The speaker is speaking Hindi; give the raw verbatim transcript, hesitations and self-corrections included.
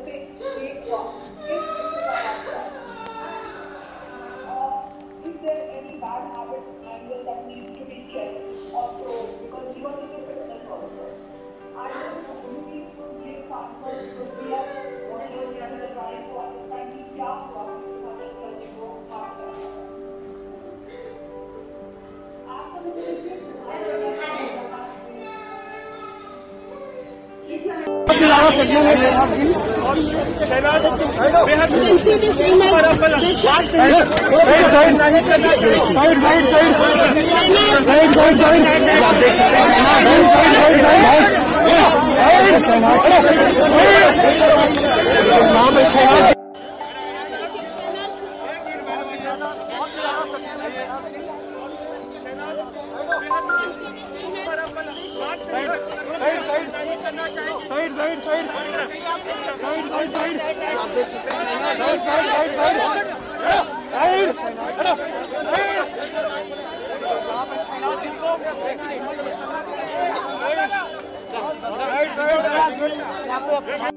से एक हुआ किस किस्म का बात था is there any bad habit angle that needs to be checked also because you are in a fitness also I don't know you need to give answers because we are whatever we are trying to understand कि क्या हुआ हमारे बच्चे को हार्ट करना side side side side side side आप देख सकते हैं side side side side side side side